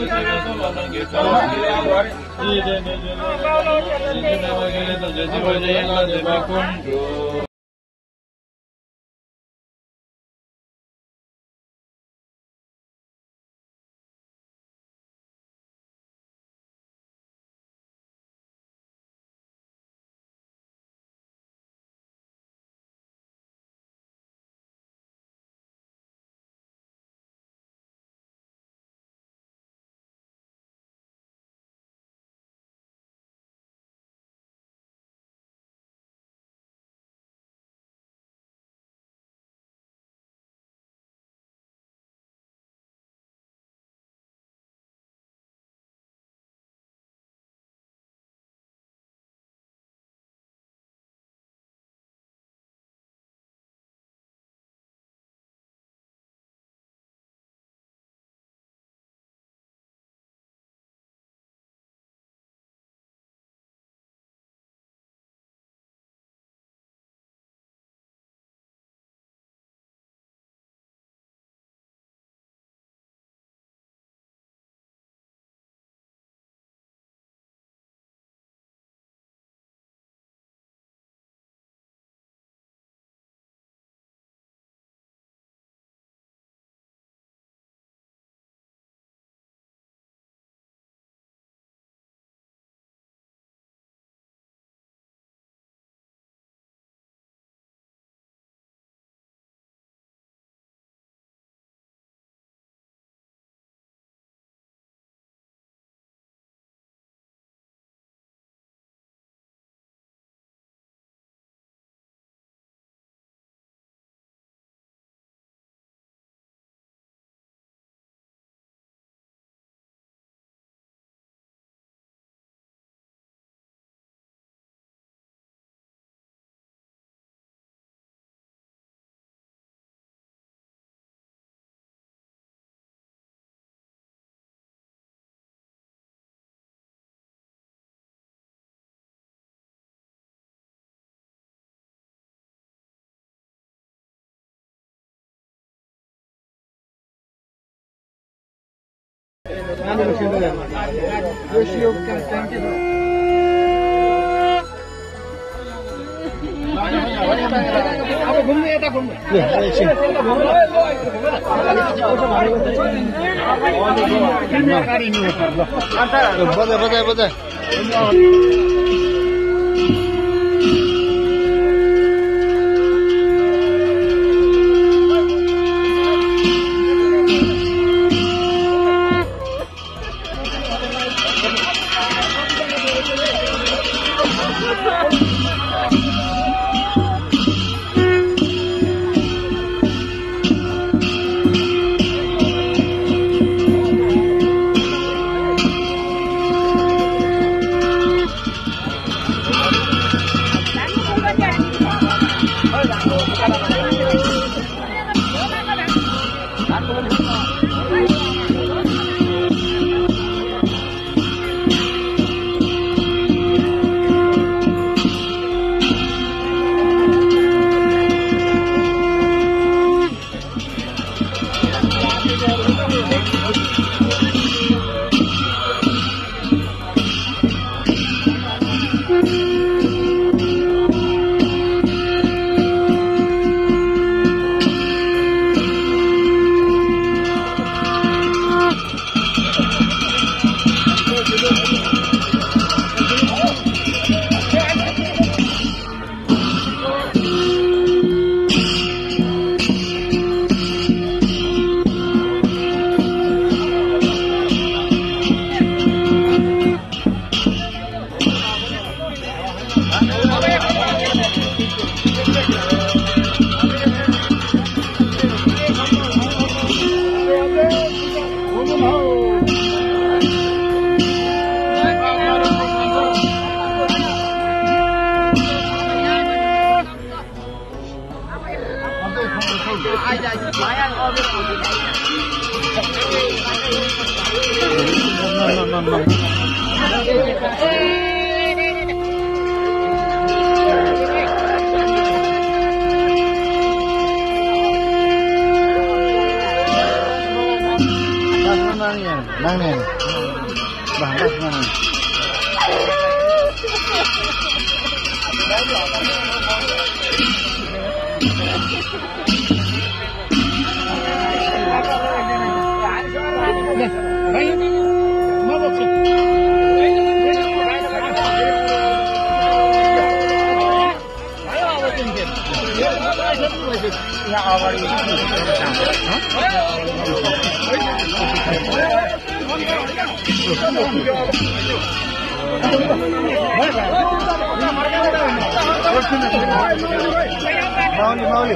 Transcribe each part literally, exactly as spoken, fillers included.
अब घुम्नु यता घुम्नु बजाय बजाय बजाय Nang Mauli, Mauli.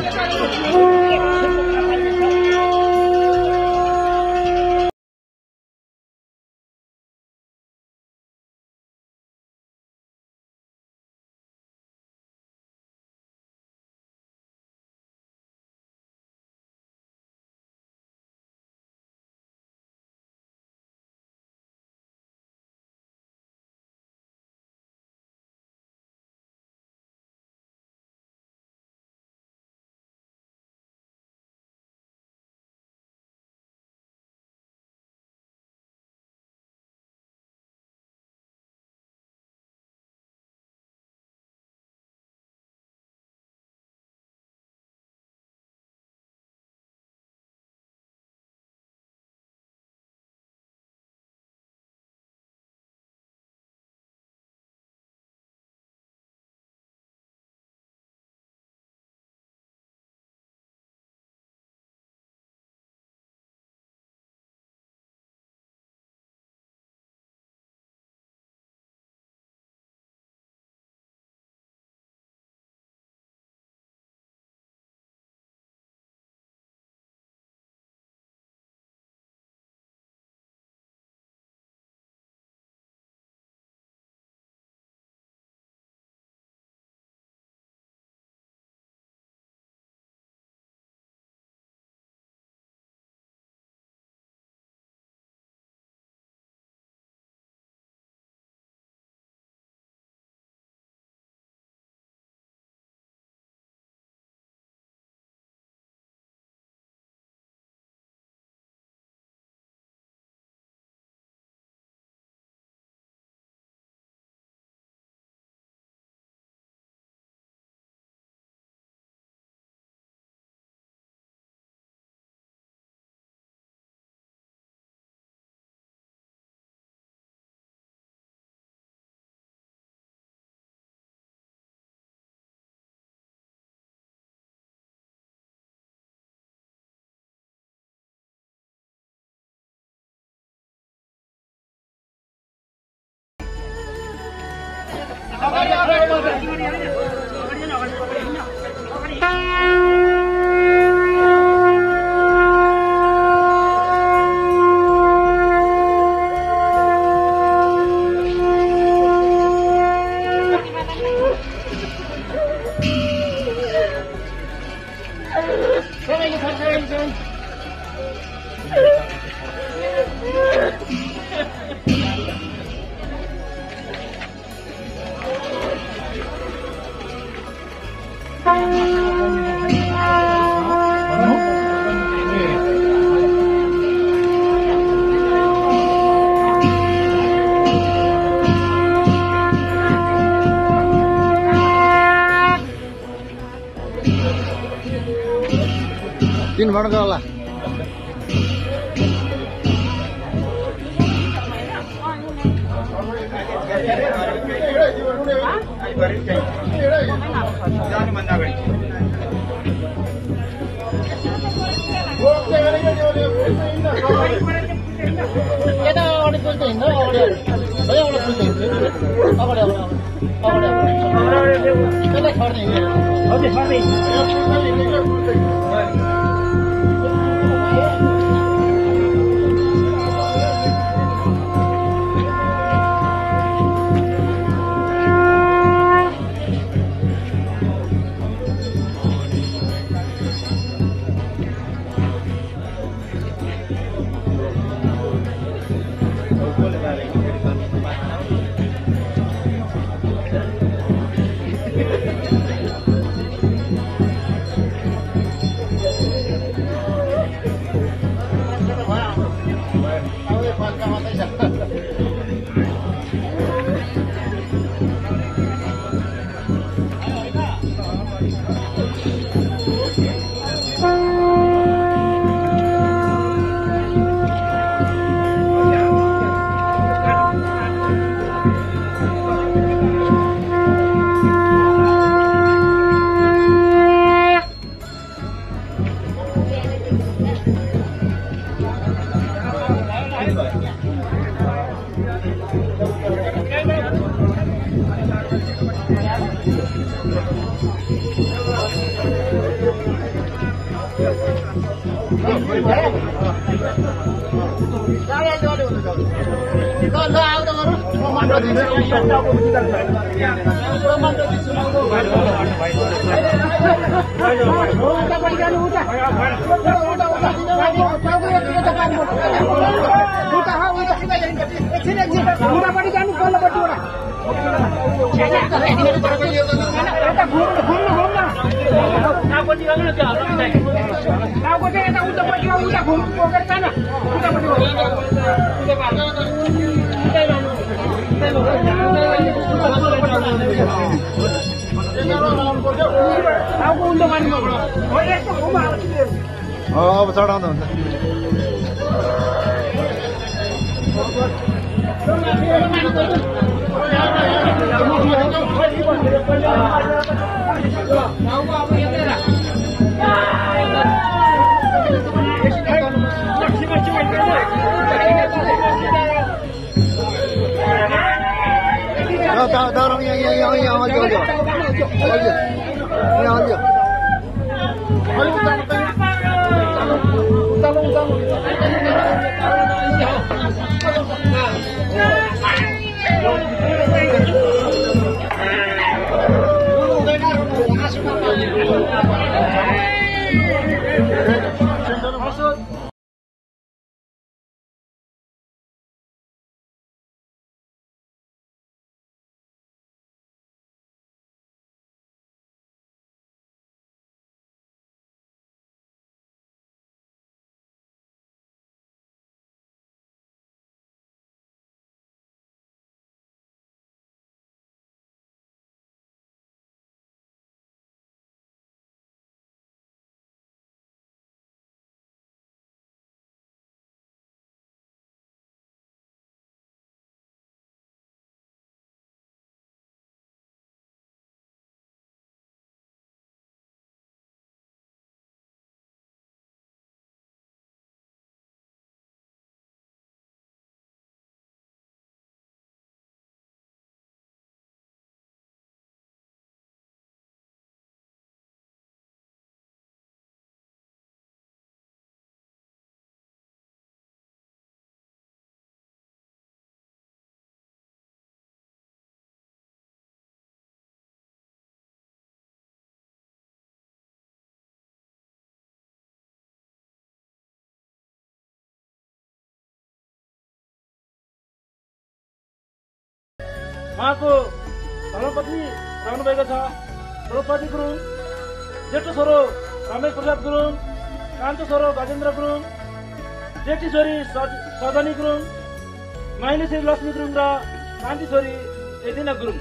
तीन भर गला यता अगाडि पुल्छ हिँड्छ अगाडि है अगाडि पुल्छ हिँड्छ अगाडि अगाडि अगाडि त्यसलाई छड्दै हिँड्छ हजुर छड्दै अब चढाउँदा हुन्छ दाउरा यहाँ यहाँ यहाँ यहाँ अलियो अलियो अलियो यहाँ अलियो उहाँको धर्मपत्नी रहनुभएको छ द्रौपदी गुरुङ, जेठो छोरो रमेश प्रसाद गुरुङ, कान्छो छोरो गजेन्द्र गुरुङ, जेठी छोरी सजनी गुरुङ, माइली श्री लक्ष्मी गुरुङ र कान्छी छोरी एदिना गुरुङ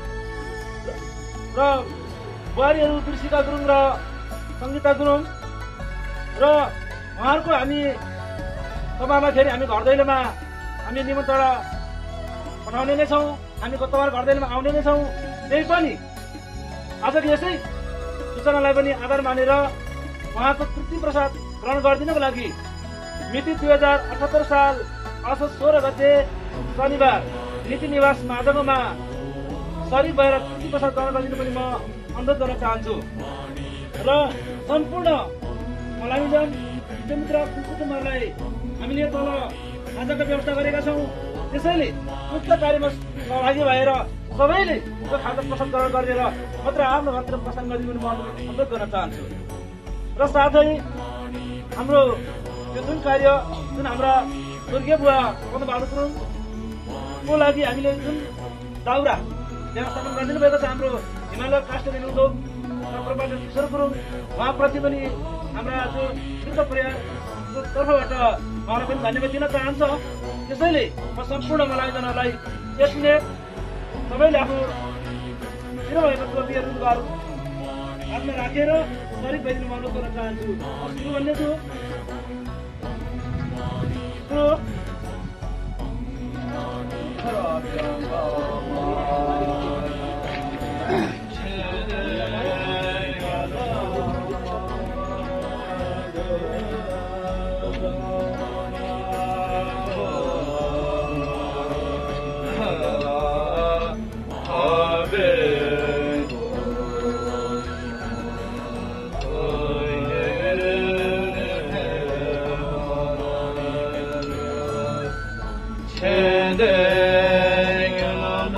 र बुहारीहरू कृषिका गुरुङ र सङ्गीता गुरुङ र उहाँहरूको हामी सभामा फेरि हामी घर दैलोमा हामी निमन्त्रणा पठाउने नै छौँ। हामी तपाईँहरू घर दैलोमा आउने नै छौँ। त्यही पनि आजको यसै सूचनालाई पनि आधार मानेर उहाँको तृप्ति प्रसाद ग्रहण गरिदिनको लागि मिति दुई हजार अठहत्तर साल असोज सोह्र गते शनिबार नीति निवास माधवमा शरीर भएर तृप्ति प्रसाद ग्रहण गरिदिनु पनि म अनुरोध गर्न चाहन्छु र सम्पूर्ण मलामीजन मित्र कुटुम्बहरूलाई हामीले तल आजको व्यवस्था गरेका छौँ। त्यसैले उक्त कार्यमा सहभागी भएर सबैले त्यो खाजा प्रसाद ग्रहण गरेर मात्र आफ्नो घरतिर प्रस्थान गरिदिनु म अनुरोध गर्न चाहन्छु र साथै हाम्रो यो जुन कार्य जुन हाम्रा स्वर्गीय बुवा पद्मबहादुर गुरुङको लागि हामीले जुन दाउरा व्यवस्थापन गरिदिनु भएको छ हाम्रो हिमालय काष्ठ उद्योग प्रोफेसर किशोर गुरुङ, उहाँप्रति पनि हाम्रा जो शुद्ध परिवारको तर्फबाट उहाँलाई पनि धन्यवाद दिन चाहन्छ। त्यसैले म सम्पूर्ण मलामीजनहरूलाई एक मिनट सबैले आफ्नो शिर भएको टोपीहरू लुगाहरू हातमा राखेर शरीर भइदिनु अनुरोध गर्न चाहन्छु। सुरु भन्ने छु Chende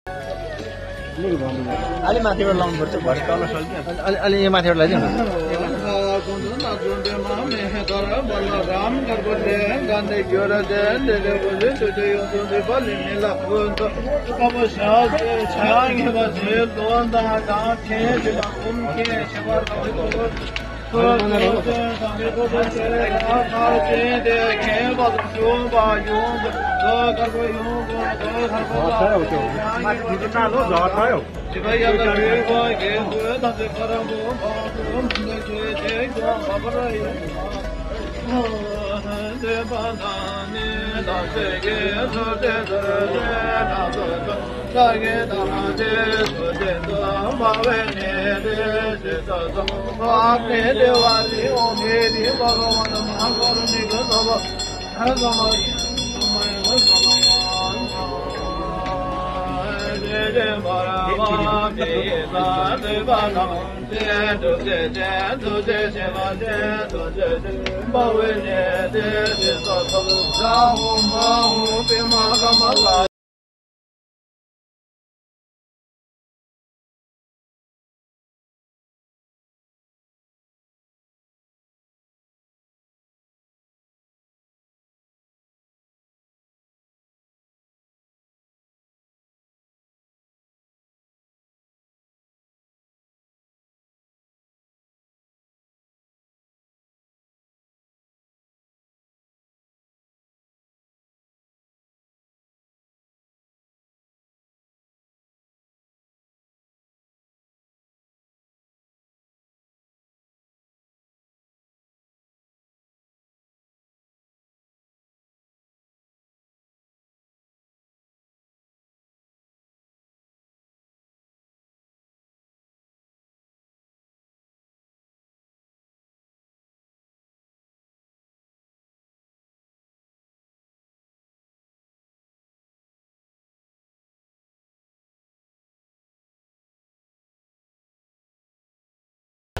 अलि माथिबाट लाउनु पर्छ भरे तल सल्क्यो अलि अलि यहाँ माथिबाट लैजाउँ